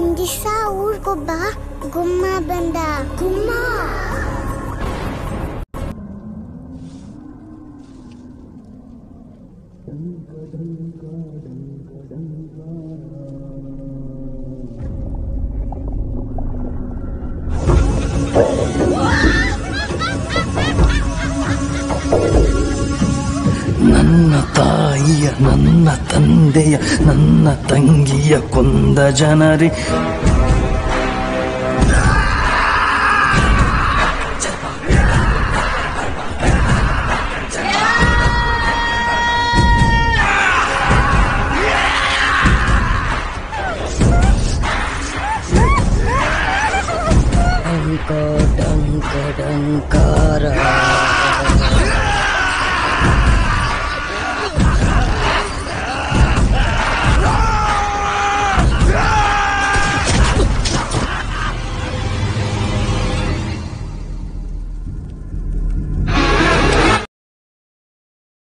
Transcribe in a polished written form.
ಒಂದಿವ್ಸ ಊರ್ಗೊಬ್ಬ ಗುಮ್ಮ ಬಂದ. ಗುಮ್ಮ ನನ್ನ ತಾಯಿಯ, ನನ್ನ ತಂದೆಯ, ನನ್ನ ತಂಗಿಯ ಕೊಂದ ಜನರೇ ಡಂಕ ಡಂಕ ಡಂಕಾರ